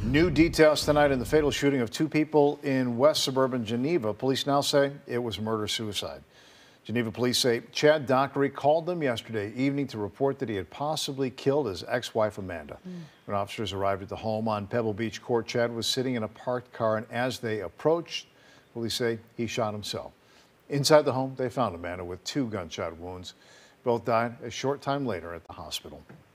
New details tonight in the fatal shooting of two people in west suburban Geneva. Police now say it was murder-suicide. Geneva police say Chad Dockery called them yesterday evening to report that he had possibly killed his ex-wife Amanda. When officers arrived at the home on Pebble Beach Court, Chad was sitting in a parked car, and as they approached, police say he shot himself. Inside the home, they found Amanda with 2 gunshot wounds. Both died a short time later at the hospital.